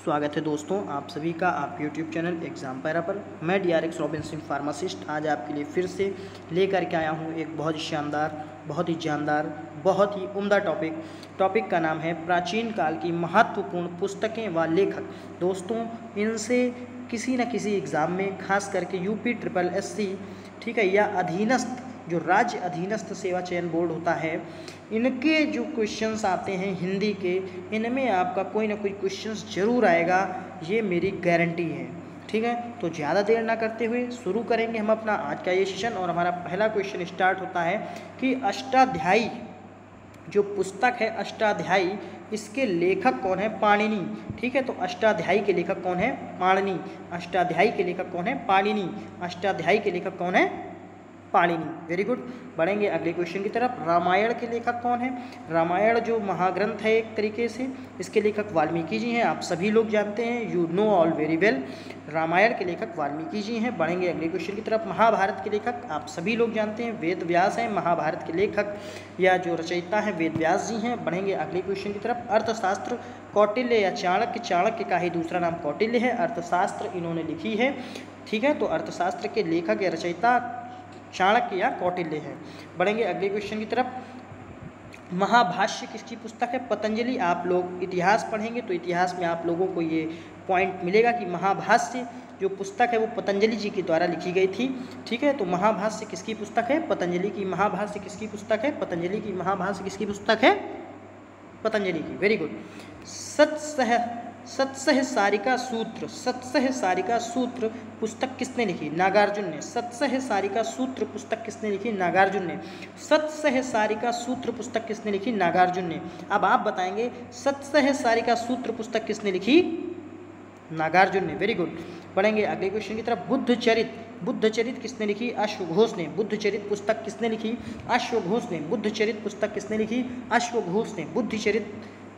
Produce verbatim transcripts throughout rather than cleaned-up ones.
स्वागत है दोस्तों आप सभी का आपके यूट्यूब चैनल एग्ज़ाम पैरा पर। मैं D R X Robinson pharmacist आज आपके लिए फिर से लेकर के आया हूँ एक बहुत ही शानदार, बहुत ही जानदार, बहुत ही उम्दा टॉपिक। टॉपिक का नाम है प्राचीन काल की महत्वपूर्ण पुस्तकें व लेखक। दोस्तों इनसे किसी न किसी एग्ज़ाम में खास करके यूपी ट्रिपल एस सी ठीक है या अधीनस्थ जो राज्य अधीनस्थ सेवा चयन बोर्ड होता है, इनके जो क्वेश्चंस आते हैं हिंदी के, इनमें आपका कोई ना कोई क्वेश्चंस जरूर आएगा, ये मेरी गारंटी है। ठीक है, तो ज़्यादा देर ना करते हुए शुरू करेंगे हम अपना आज का ये सेशन। और हमारा पहला क्वेश्चन स्टार्ट होता है कि अष्टाध्यायी जो पुस्तक है अष्टाध्यायी, इसके लेखक कौन है? पाणिनि। ठीक है, तो अष्टाध्यायी के लेखक कौन है? पाणिनि। अष्टाध्यायी के लेखक कौन है? पाणिनि। अष्टाध्यायी के लेखक कौन है? पाणिनि। Very good. बढ़ेंगे अगले क्वेश्चन की तरफ। रामायण के लेखक कौन है? रामायण जो महाग्रंथ है एक तरीके से, इसके लेखक वाल्मीकि जी हैं। आप सभी लोग जानते हैं, you know all very well. Ramayan के लेखक वाल्मीकि जी हैं। बढ़ेंगे अगले क्वेश्चन की तरफ। महाभारत के लेखक आप सभी लोग जानते हैं, वेद व्यास हैं। महाभारत के लेखक या जो रचयिता हैं वेद व्यास जी हैं। बढ़ेंगे अगले क्वेश्चन की तरफ। अर्थशास्त्र कौटिल्य या चाणक्य, चाणक्य का ही दूसरा नाम कौटिल्य है। अर्थशास्त्र इन्होंने लिखी है। ठीक है, तो अर्थशास्त्र के लेखक या रचयिता चाणक्य या कौटिल्य है। बढ़ेंगे अगले क्वेश्चन की तरफ। महाभाष्य किसकी पुस्तक है? पतंजलि। आप लोग इतिहास पढ़ेंगे तो इतिहास में आप लोगों को ये पॉइंट मिलेगा कि महाभाष्य जो पुस्तक है वो पतंजलि जी के द्वारा लिखी गई थी। ठीक है, तो महाभाष्य किसकी पुस्तक है? पतंजलि की। महाभाष्य किसकी पुस्तक है? पतंजलि की। महाभाष्य किसकी पुस्तक है? पतंजलि की। Very good. सत्सह सत्सहसारिका सूत्र, सत्सहसारिका सूत्र पुस्तक किसने लिखी? नागार्जुन ने। सत्सहसारिका सूत्र पुस्तक किसने लिखी? नागार्जुन ने। सत्सहसारिका सूत्र पुस्तक किसने लिखी? नागार्जुन ने। अब आप बताएंगे सत्सहसारिका सूत्र पुस्तक किसने लिखी? नागार्जुन ने। Very good. बढ़ेंगे अगले क्वेश्चन की तरफ। बुद्धचरित, बुद्धचरित किसने लिखी? अश्वघोष ने। बुद्धचरित पुस्तक किसने लिखी? अश्वघोष ने। बुद्धचरित पुस्तक किसने लिखी? अश्वघोष ने। बुद्धचरित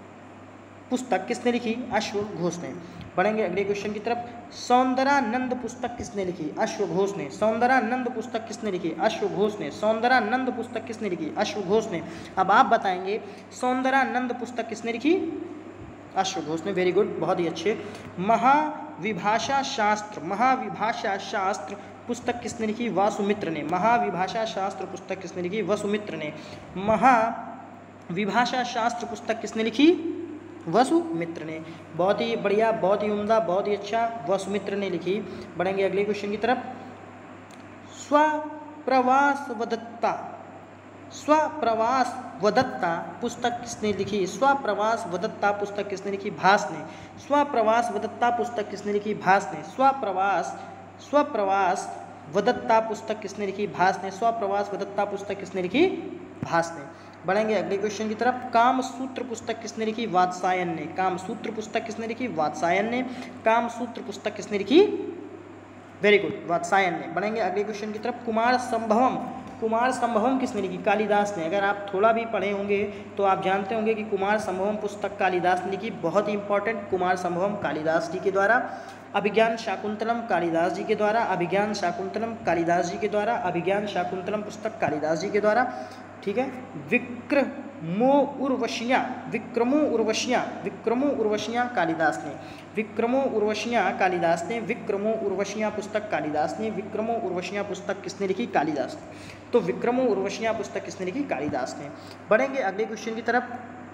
पुस्तक किसने लिखी? अश्वघोष ने। बढ़ेंगे अगले क्वेश्चन की तरफ। सौंदरानंद पुस्तक किसने लिखी? अश्वघोष ने। सौंदरानंद पुस्तक किसने लिखी? अश्वघोष ने। सौंदरानंद पुस्तक किसने लिखी? अश्वघोष ने। अब आप बताएंगे सौंदरानंद पुस्तक किसने लिखी? अश्वघोष ने। वेरी गुड, बहुत ही अच्छे। महाविभाषा शास्त्र, महाविभाषा शास्त्र पुस्तक किसने लिखी? वासुमित्र ने। महाविभाषा शास्त्र पुस्तक किसने लिखी? वसुमित्र ने। महाविभाषा शास्त्र पुस्तक किसने लिखी? वसुमित्र ने। बहुत ही बढ़िया, बहुत ही उम्दा, बहुत ही अच्छा, वसुमित्र ने लिखी। बढ़ेंगे अगले क्वेश्चन की तरफ। स्वप्रवास वदत्ता, स्वप्रवास वदत्ता पुस्तक किसने लिखी? स्वप्रवास वदत्ता पुस्तक किसने लिखी? भास ने। स्वप्रवास वदत्ता पुस्तक किसने लिखी? भास ने। स्वप्रवास स्वप्रवास वदत्ता पुस्तक किसने लिखी? भास ने। स्वप्रवास वदत्ता पुस्तक किसने लिखी? भास ने। बढ़ेंगे अगले क्वेश्चन की तरफ। कामसूत्र पुस्तक किसने लिखी? वात्सायन ने। कामसूत्र पुस्तक किसने लिखी? वात्सायन ने। कामसूत्र पुस्तक किसने लिखी? वेरी गुड, वात्सायन ने। बढ़ेंगे अगले क्वेश्चन की तरफ। कुमार संभवम, कुमार संभवम किसने लिखी? कालिदास ने। अगर आप थोड़ा भी पढ़े होंगे तो आप जानते होंगे कि कुमार संभवम पुस्तक कालिदास ने लिखी। बहुत ही इंपॉर्टेंट, कुमार संभवम कालिदास जी के द्वारा। अभिज्ञान शाकुंतलम कालिदास जी के द्वारा। अभिज्ञान शाकुंतलम कालिदास जी के द्वारा। अभिज्ञान शाकुंतलम पुस्तक कालिदास जी के द्वारा। ठीक है। विक्रमो उर्वशियाँ, विक्रमो उर्वशियाँ, विक्रमो उर्वशियाँ कालिदास ने। विक्रमो उर्वशियाँ कालिदास ने। विक्रमो उर्वशियाँ पुस्तक कालिदास ने। विक्रमो उर्वशियाँ पुस्तक किसने लिखी? कालिदास ने। तो विक्रमो उर्वशियाँ पुस्तक किसने लिखी? कालिदास ने। बढ़ेंगे अगले क्वेश्चन की तरफ।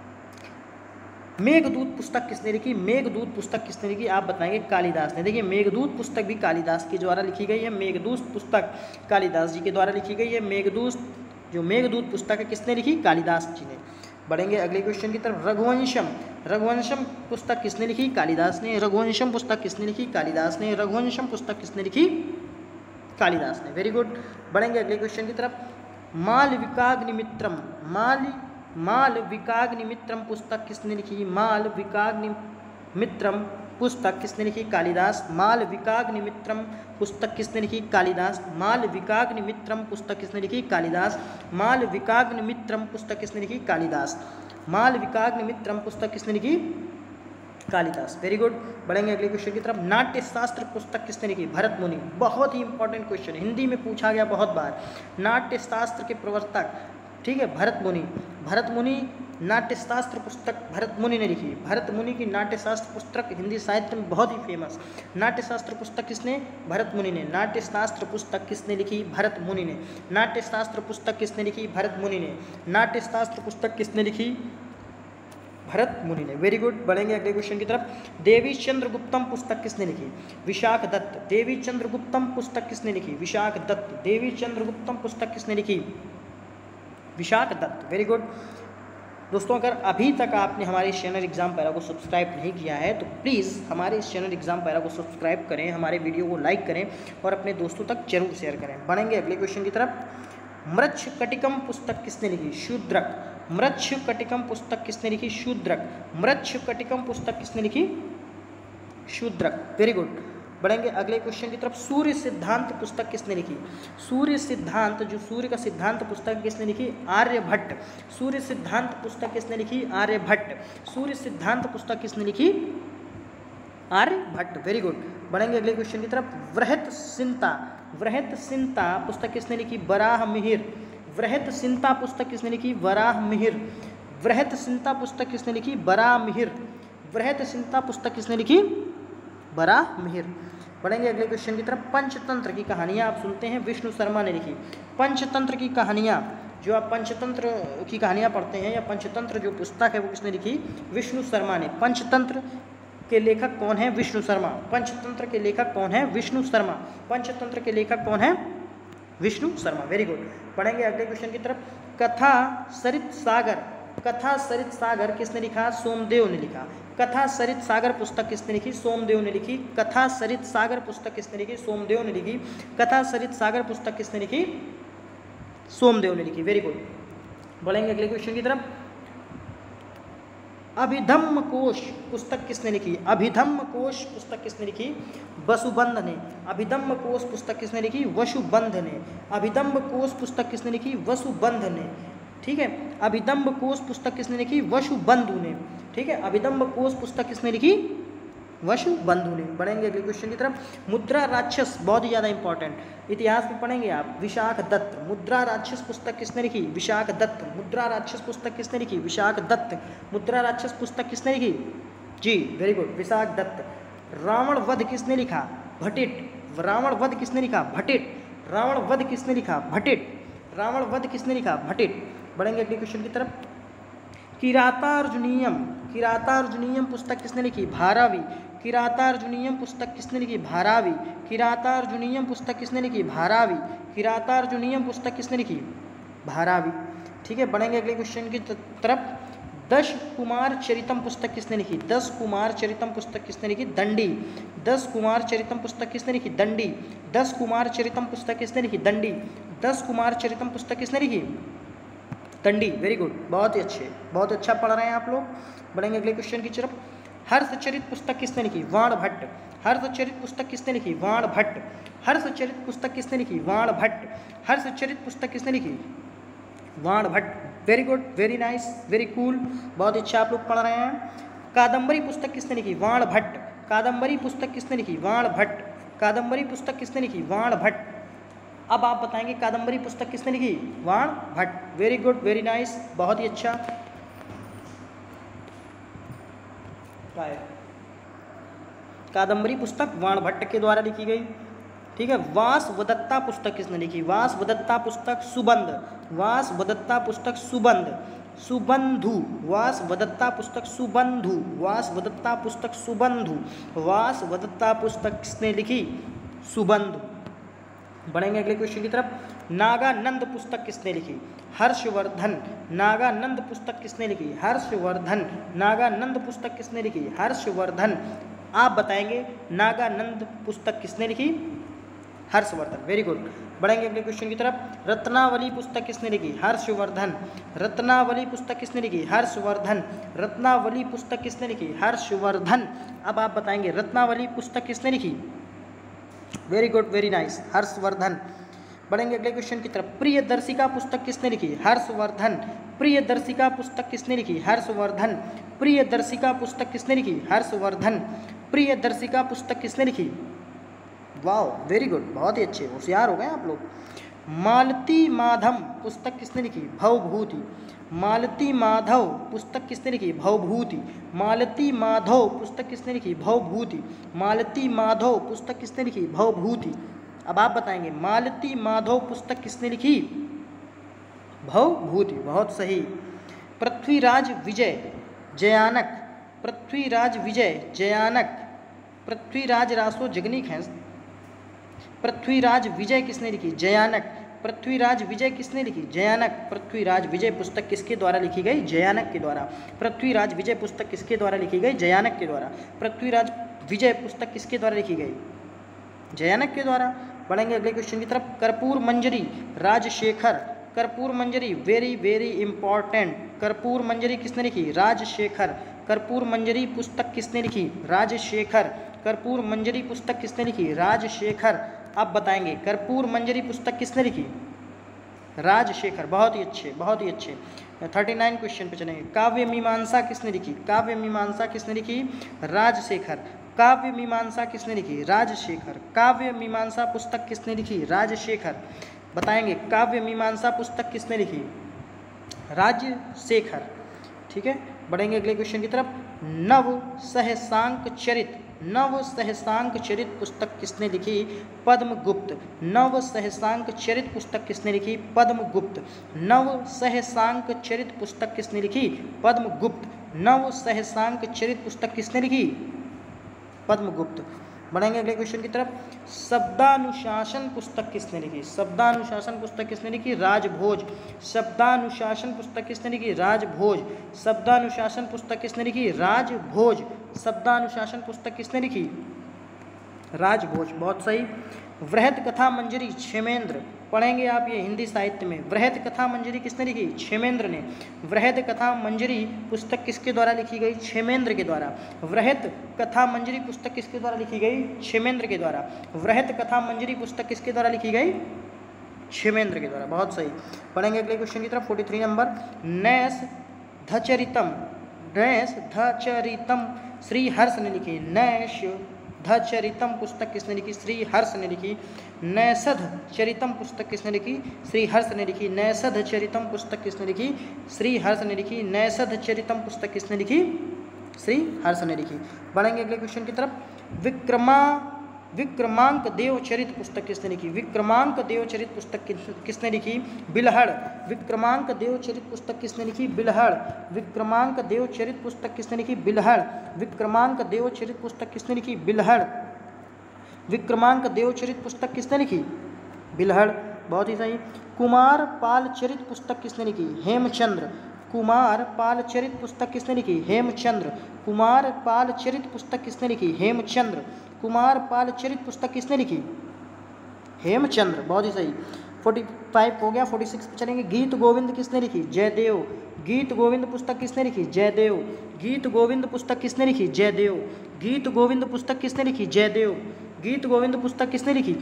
मेघदूत पुस्तक किसने लिखी? मेघदूत पुस्तक किसने लिखी? आप बताएंगे कालिदास ने। देखिए मेघदूत पुस्तक भी कालिदास के द्वारा लिखी गई है। मेघदूत पुस्तक कालिदास जी के द्वारा लिखी गई है। मेघदूत जो मेघदूत पुस्तक है किसने लिखी? कालिदास जी ने। बढ़ेंगे अगले क्वेश्चन की तरफ। रघुवंशम, रघुवंशम पुस्तक किसने लिखी? कालिदास ने। रघुवंशम पुस्तक किसने लिखी? कालिदास ने। रघुवंशम पुस्तक किसने लिखी? कालिदास ने। Very good. बढ़ेंगे अगले क्वेश्चन की तरफ। मालविकाग्निमित्रम, माल मालविकाग्निमित्रम पुस्तक किसने लिखी? मालविकाग्निमित्रम पुस्तक किसने लिखी? कालिदास। मालविकाग्निमित्रम पुस्तक किसने लिखी? कालिदास। मालविकाग्निमित्रम पुस्तक किसने लिखी? कालिदास। मालविकाग्निमित्रम पुस्तक किसने लिखी? कालिदास। मालविकाग्निमित्रम पुस्तक किसने लिखी? कालिदास। Very good. बढ़ेंगे अगले क्वेश्चन की तरफ। नाट्यशास्त्र पुस्तक किसने लिखी? भरत मुनि। बहुत ही इंपॉर्टेंट क्वेश्चन, हिंदी में पूछा गया बहुत बार। नाट्यशास्त्र के प्रवर्तक, ठीक है, भरत मुनि। भरत मुनि नाट्यशास्त्र पुस्तक भरत मुनि ने लिखी। भरत मुनि की नाट्यशास्त्र पुस्तक हिंदी साहित्य में बहुत ही फेमस। नाट्यशास्त्र पुस्तक किसने? भरत मुनि ने। नाट्यशास्त्र पुस्तक किसने लिखी? भरत मुनि ने। नाट्यशास्त्र पुस्तक किसने लिखी? भरत मुनि ने। नाट्यशास्त्र पुस्तक किसने लिखी? भरत मुनि ने। Very good. बढ़ेंगे अगले क्वेश्चन की तरफ। देवी चंद्रगुप्तम पुस्तक किसने लिखी? विशाख दत्त। देवी चंद्रगुप्तम पुस्तक किसने लिखी? विशाख दत्त। देवी चंद्रगुप्तम पुस्तक किसने लिखी? विशाख दत्त। Very good. दोस्तों, अगर अभी तक आपने हमारे इस चैनल एग्जाम पैरा को सब्सक्राइब नहीं किया है तो प्लीज़ हमारे इस चैनल एग्जाम पैरा को सब्सक्राइब करें, हमारे वीडियो को लाइक करें और अपने दोस्तों तक जरूर शेयर करें। बढ़ेंगे अगले क्वेश्चन की तरफ। मृच्छकटिकम पुस्तक किसने लिखी? शूद्रक। मृच्छकटिकम पुस्तक किसने लिखी? शूद्रक। मृच्छकटिकम पुस्तक किसने लिखी? शूद्रक। Very good. बढ़ेंगे अगले क्वेश्चन की तरफ। सूर्य सिद्धांत पुस्तक किसने लिखी? सूर्य सिद्धांत, जो सूर्य का सिद्धांत पुस्तक किसने लिखी? आर्यभट्ट। सूर्य सिद्धांत पुस्तक किसने लिखी? आर्यभट्ट। सूर्य सिद्धांत पुस्तक किसने लिखी? आर्यभट्ट। Very good. बढ़ेंगे अगले क्वेश्चन की तरफ। वृहत्सिंता। वृहत्सिंता पुस्तक किसने लिखी? वराह मिहिर। वृहत्सिंता पुस्तक किसने लिखी? वराह मिहिर। वृहत्सिंता पुस्तक किसने लिखी? वराह मिहिर। वृहत्सिंता पुस्तक किसने लिखी? वराह मिहिर। बढ़ेंगे अगले क्वेश्चन की तरफ। पंचतंत्र की कहानियाँ आप सुनते हैं, विष्णु शर्मा ने लिखी। पंचतंत्र की कहानियाँ, जो आप पंचतंत्र की कहानियाँ पढ़ते हैं या पंचतंत्र जो पुस्तक है वो किसने लिखी? विष्णु शर्मा ने। पंचतंत्र के लेखक कौन है? विष्णु शर्मा। पंचतंत्र के लेखक कौन है? विष्णु शर्मा। पंचतंत्र के लेखक कौन है? विष्णु शर्मा। Very good. पढ़ेंगे अगले क्वेश्चन की तरफ। कथा सरित सागर। कथा सरित सागर किसने लिखा? सोमदेव ने लिखा। कथा सरित सागर पुस्तक किसने लिखी? सोमदेव ने लिखी। कथा सरित सागर पुस्तक किसने लिखी? सोमदेव ने लिखी। कथा सरित सागर पुस्तक किसने लिखी? सोमदेव ने लिखी। Very good. बढ़ेंगे अगले क्वेश्चन की तरफ। अभिधम्म कोश पुस्तक किसने लिखी? अभिधम्म कोश पुस्तक किसने लिखी? वसुबंध ने। अभिधम्म कोश पुस्तक किसने लिखी? वसुबंध ने। अभिधम्म कोश पुस्तक किसने लिखी? वसुबंध ने। ठीक है। अभिधम्म कोश पुस्तक किसने लिखी? वसुबंधु ने। ठीक है। अभिधम्म कोश पुस्तक किसने लिखी? वसुबंधु ने। बढ़ेंगे अगले क्वेश्चन की तरफ। मुद्रा राक्षस, बहुत ही ज़्यादा इंपॉर्टेंट, इतिहास में पढ़ेंगे आप। विशाख दत्त। मुद्रा राक्षस पुस्तक किसने लिखी? विशाख दत्त। मुद्रा राक्षस पुस्तक किसने लिखी? विशाख दत्त। मुद्रा राक्षस पुस्तक किसने लिखी? जी, वेरी गुड, विशाख दत्त। रावण वध किसने लिखा? भट्टिट। रावण वध किसने लिखा? भट्टिट। रावण वध किसने लिखा? भट्टिट। रावण वध किसने लिखा? भट्टिट। बढ़ेंगे अगले क्वेश्चन की तरफ। किरातार्जुनीयम। किरातार्जुनीयम पुस्तक किसने लिखी? भारावी। किरातार्जुनीयम पुस्तक किसने लिखी? भारावी। किरातार्जुनीयम पुस्तक किसने लिखी? भारावी। किरातार्जुनीयम पुस्तक किसने लिखी? भारावी। ठीक है। बढ़ेंगे अगले क्वेश्चन की तरफ। दश कुमार चरितम पुस्तक किसने लिखी? दस कुमार चरितम पुस्तक किसने लिखी? दंडी। दस कुमार चरितम पुस्तक किसने लिखी? दंडी। दस कुमार चरितम पुस्तक किसने लिखी? दंडी। दस कुमार चरितम पुस्तक किसने लिखी? दंडी। Very good. बहुत ही अच्छे, बहुत अच्छा पढ़ रहे हैं आप लोग। बढ़ेंगे अगले क्वेश्चन की तरफ। हर्षचरित पुस्तक किसने लिखी? वाण भट्ट। हर्षचरित पुस्तक किसने लिखी? वाण भट्ट। हर्षचरित पुस्तक किसने लिखी? वाण भट्ट। हर्षचरित पुस्तक किसने लिखी? Bana Bhatta. Very good, very nice, very cool, बहुत अच्छा आप लोग पढ़ रहे हैं। कादम्बरी पुस्तक किसने लिखी? वाण भट्ट। कादम्बरी पुस्तक किसने लिखी? वाण भट्ट। कादम्बरी पुस्तक किसने लिखी? वाण भट्ट। अब आप बताएंगे कादम्बरी पुस्तक किसने लिखी? Bana Bhatta. Very good, very nice, बहुत ही अच्छा। कादम्बरी पुस्तक वाण भट्ट के द्वारा लिखी गई। ठीक है। वासवदत्ता पुस्तक किसने लिखी? वासवदत्ता पुस्तक सुबंध। वासवदत्ता पुस्तक सुबंध। सुबंधु। वासवदत्ता पुस्तक सुबंधु। वासवदत्ता पुस्तक सुबंधु। वासवदत्ता पुस्तक किसने लिखी? सुबंधु। बढ़ेंगे अगले क्वेश्चन की तरफ। नागानंद पुस्तक किसने लिखी? हर्षवर्धन। नागानंद पुस्तक किसने लिखी? हर्षवर्धन। नागानंद पुस्तक किसने लिखी? हर्षवर्धन। आप बताएंगे नागानंद पुस्तक किसने लिखी? हर्षवर्धन। Very good. बढ़ेंगे अगले क्वेश्चन की तरफ। रत्नावली पुस्तक किसने लिखी? हर्षवर्धन। रत्नावली पुस्तक किसने लिखी? हर्षवर्धन। रत्नावली पुस्तक किसने लिखी? हर्षवर्धन। अब आप बताएंगे रत्नावली पुस्तक किसने लिखी? Very good, very nice, Harshavardhan. बढ़ेंगे अगले क्वेश्चन की तरफ। प्रियदर्शिका पुस्तक किसने लिखी? हर्षवर्धन। प्रियदर्शिका पुस्तक किसने लिखी? हर्षवर्धन। प्रियदर्शिका पुस्तक किसने लिखी? हर्षवर्धन। प्रियदर्शिका पुस्तक किसने लिखी? वाओ, वेरी गुड, बहुत ही अच्छे, होशियार हो गए आप लोग। मालती माधव पुस्तक किसने लिखी? भवभूति। मालती माधव पुस्तक किसने लिखी? भवभूति। मालती माधव पुस्तक किसने लिखी? भवभूति। मालती माधव पुस्तक किसने लिखी? भवभूति। अब आप बताएंगे मालती माधव पुस्तक किसने लिखी? भवभूति। बहुत सही। पृथ्वीराज विजय जयानक, पृथ्वीराज विजय जयानक, पृथ्वीराज रासो जगनीक हैं। पृथ्वीराज विजय किसने लिखी? जयानक। पृथ्वीराज विजय किसने लिखी? जयानक। पृथ्वीराज विजय पुस्तक किसके द्वारा लिखी गई? जयानक के द्वारा। पृथ्वीराज विजय पुस्तक किसके द्वारा लिखी गई? जयानक के द्वारा। पृथ्वीराज विजय पुस्तक किसके द्वारा लिखी गई? जयानक के द्वारा। बढ़ेंगे अगले क्वेश्चन की तरफ। कर्पूर मंजरी राजशेखर, कर्पूर मंजरी वेरी वेरी इंपॉर्टेंट। कर्पूर मंजरी किसने लिखी? राजशेखर। कर्पूर मंजरी पुस्तक किसने लिखी? राजशेखर। कर्पूर मंजरी पुस्तक किसने लिखी? राजशेखर। अब बताएंगे कर्पूर मंजरी पुस्तक किसने लिखी? राजशेखर। बहुत ही अच्छे, बहुत ही अच्छे। थर्टी नाइन क्वेश्चन पे चलेंगे। काव्य मीमांसा किसने लिखी? काव्य मीमांसा किसने लिखी? राजशेखर। काव्य मीमांसा किसने लिखी? राजशेखर। काव्य मीमांसा पुस्तक किसने लिखी? राजशेखर। बताएंगे काव्य मीमांसा पुस्तक किसने लिखी? राजशेखर। ठीक है, बढ़ेंगे अगले क्वेश्चन की तरफ। नव सहसांक चरित, नव सहसांक चरित पुस्तक किसने लिखी? पद्मगुप्त। नव सहसांक चरित पुस्तक किसने लिखी? पद्मगुप्त। नव सहसांक चरित पुस्तक किसने लिखी? पद्मगुप्त। नव सहसांक चरित पुस्तक किसने लिखी? पद्मगुप्त। बढ़ेंगे अगले क्वेश्चन की तरफ। शब्दानुशासन पुस्तक किसने लिखी? शब्दानुशासन पुस्तक किसने लिखी? राजभोज। शब्दानुशासन पुस्तक किसने लिखी? राजभोज। शब्दानुशासन पुस्तक किसने लिखी? राजभोज। शब्दानुशासन पुस्तक किसने लिखी? राजभोज। बहुत सही। वृहत कथा मंजरी क्षेमेंद्र। पढ़ेंगे आप ये हिंदी साहित्य में। वृहत कथा मंजरी किसने लिखी? क्षेमेंद्र ने। वृहत कथा मंजरी पुस्तक किसके द्वारा लिखी गई? क्षेमेंद्र के द्वारा। वृहत कथा मंजरी पुस्तक किसके द्वारा लिखी गई? क्षेमेंद्र के द्वारा। वृहत कथा मंजरी पुस्तक किसके द्वारा लिखी गई? क्षेमेंद्र के द्वारा। बहुत सही। पढ़ेंगे अगले क्वेश्चन की तरफ। फोर्टी थ्री नंबर। नैस धचरितम, नैस धचरितम श्री हर्ष ने लिखी। नैश धचरितम पुस्तक किसने लिखी? श्री हर्ष ने लिखी। नैषध चरितम पुस्तक किसने लिखी? श्री हर्ष ने लिखी। नैषध चरितम पुस्तक किसने लिखी? श्री हर्ष ने लिखी। नैषध चरितम पुस्तक किसने लिखी? श्री हर्ष ने लिखी। बढ़ेंगे अगले क्वेश्चन की तरफ। विक्रमा विक्रमांक देवचरित पुस्तक किसने लिखी? विक्रमांक देवचरित पुस्तक किसने लिखी? बिल्हड़। विक्रमांक देवचरित पुस्तक किसने लिखी? बिल्हड़। विक्रमांक देवचरित पुस्तक किसने लिखी? बिल्हड़। विक्रमांक देवचरित पुस्तक किसने लिखी? बिल्हड़। विक्रमांक देवचरित पुस्तक किसने लिखी? बिल्हड़। बहुत ही सही। कुमार पाल चरित पुस्तक किसने लिखी? हेमचंद्र। कुमार पाल चरित पुस्तक किसने लिखी? हेमचंद्र। कुमार पाल चरित पुस्तक किसने लिखी? हेमचंद्र। कुमार पाल चरित पुस्तक किसने लिखी? हेमचंद्र। बहुत ही सही। फोर्टी फाइव हो गया। फोर्टी सिक्स पे चलेंगे। गीत गोविंद किसने लिखी? जयदेव। गीत गोविंद पुस्तक किसने लिखी? जयदेव। गीत गोविंद पुस्तक किसने लिखी? जयदेव। गीत गोविंद पुस्तक किसने लिखी? जयदेव। गीत गोविंद पुस्तक किसने लिखी?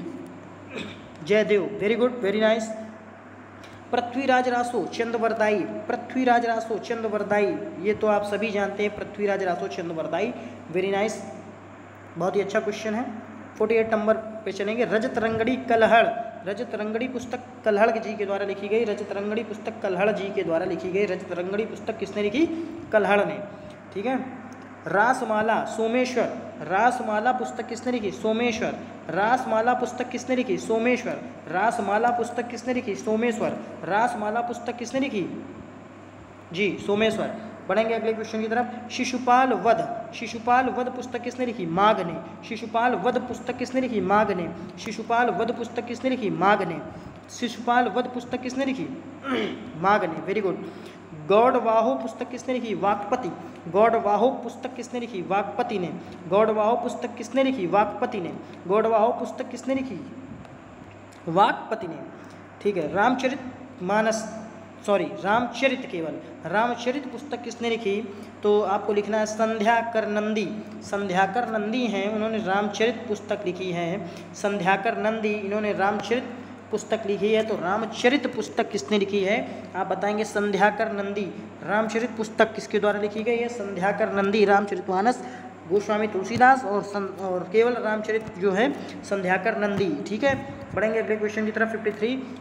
Jayadev. Very good, very nice. Prithviraj Raso Chandbardai. Prithviraj Raso Chandbardai, ये तो आप सभी जानते हैं। पृथ्वीराज रासो चंद्रवरदाई। वेरी नाइस, बहुत ही अच्छा क्वेश्चन है। फोर्टी एट नंबर पे चलेंगे। रजत रंगड़ी कलहड़। रजत रंगड़ी पुस्तक कलहड़ जी के द्वारा लिखी गई। रजत रंगड़ी पुस्तक कलहड़ जी के द्वारा लिखी गई। रजत रंगड़ी पुस्तक किसने लिखी? कलहड़ ने। ठीक है। रासमाला सोमेश्वर। रासमाला पुस्तक किसने लिखी? सोमेश्वर। रासमाला पुस्तक किसने लिखी? सोमेश्वर। रासमाला पुस्तक किसने लिखी? सोमेश्वर। रासमाला पुस्तक किसने लिखी? जी, सोमेश्वर। बढ़ेंगे अगले क्वेश्चन की तरफ। शिशुपाल वध। शिशुपाल वध पुस्तक किसने लिखी? माघ ने। शिशुपाल वध पुस्तक किसने लिखी? माघ ने। शिशुपाल वध पुस्तक किसने लिखी? माघ ने। शिशुपाल वध पुस्तक किसने लिखी? माघ ने। Very good. गौड़वाहो पुस्तक किसने लिखी? वाक्पति। गौड़वाहो पुस्तक किसने लिखी? वाक्पति ने। गौड़वाहो पुस्तक किसने लिखी? वाक्पति ने। गौड़वाहो पुस्तक किसने लिखी? वाक्पति ने। ठीक है। रामचरित मानस सॉरी रामचरित केवल रामचरित पुस्तक किसने लिखी? तो आपको लिखना है संध्याकर नंदी। संध्याकर नंदी हैं, उन्होंने रामचरित पुस्तक लिखी है। संध्याकर नंदी, इन्होंने रामचरित पुस्तक लिखी है। तो रामचरित पुस्तक किसने लिखी है? आप बताएंगे संध्याकर नंदी। रामचरित पुस्तक किसके द्वारा लिखी गई है? संध्याकर नंदी। रामचरितमानस गोस्वामी तुलसीदास और सं, और केवल रामचरित जो है संध्याकर नंदी। ठीक है। बढ़ेंगे अगले क्वेश्चन की तरफ। Fifty three.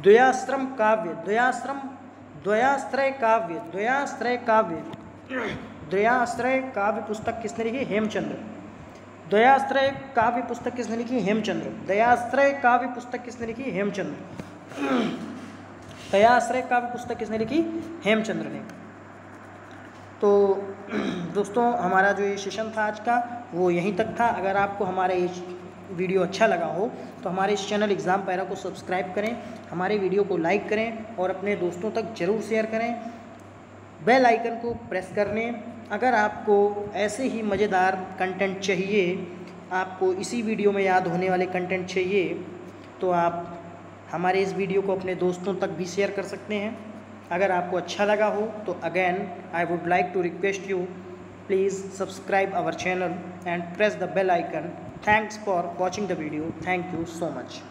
द्वयाश्रम काव्य द्वयाश्रम द्वयाश्रय काव्य द्वयाश्रय काव्य द्वयाश्रय काव्य पुस्तक किसने लिखी? हेमचंद्र। द्वयाश्रय काव्य पुस्तक किसने लिखी? हेमचंद्र। द्वयाश्रय काव्य पुस्तक किसने लिखी? हेमचंद्र। द्वयाश्रय काव्य पुस्तक किसने लिखी? हेमचंद्र ने। तो दोस्तों हमारा जो ये सेशन था आज का वो यहीं तक था। अगर आपको हमारा ये वीडियो अच्छा लगा हो तो हमारे इस चैनल एग्ज़ाम पैरा को सब्सक्राइब करें, हमारे वीडियो को लाइक करें और अपने दोस्तों तक ज़रूर शेयर करें। बेल आइकन को प्रेस कर लें। अगर आपको ऐसे ही मज़ेदार कंटेंट चाहिए, आपको इसी वीडियो में याद होने वाले कंटेंट चाहिए, तो आप हमारे इस वीडियो को अपने दोस्तों तक भी शेयर कर सकते हैं। अगर आपको अच्छा लगा हो तो again I would like to request you, please subscribe our channel and press the bell icon. Thanks for watching the video. Thank you so much.